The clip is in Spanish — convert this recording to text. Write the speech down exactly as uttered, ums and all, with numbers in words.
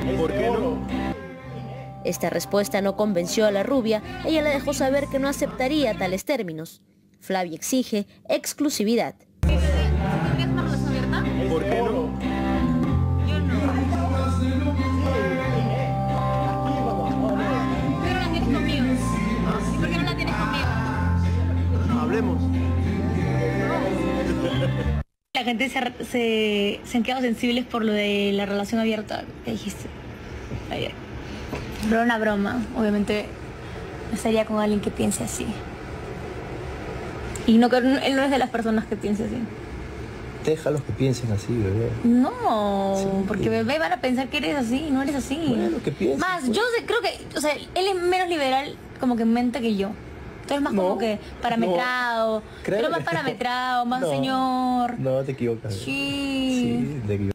¿Por qué no? Esta respuesta no convenció a la rubia, ella le dejó saber que no aceptaría tales términos. Flavia exige exclusividad. ¿Tendrías una relación abierta? ¿Por qué no? Yo no. ¿Por qué no la tienes conmigo? ¿Y por qué no la tienes conmigo? Hablemos. La gente se, se, se han quedado sensibles por lo de la relación abierta que dijiste ayer. Pero una broma, obviamente no estaría con alguien que piense así. Y no, él no es de las personas que piense así. Déjalos que piensen así, bebé. No, Sí. porque bebé van a pensar que eres así, no eres así. Bueno, que piensen. Más, pues. yo sé, creo que, o sea, él es menos liberal como que en mente que yo. Tú eres más No, como que parametrado, no. pero más Créeme. parametrado, más No, señor. No, te equivocas. Sí. Sí, te equivocas.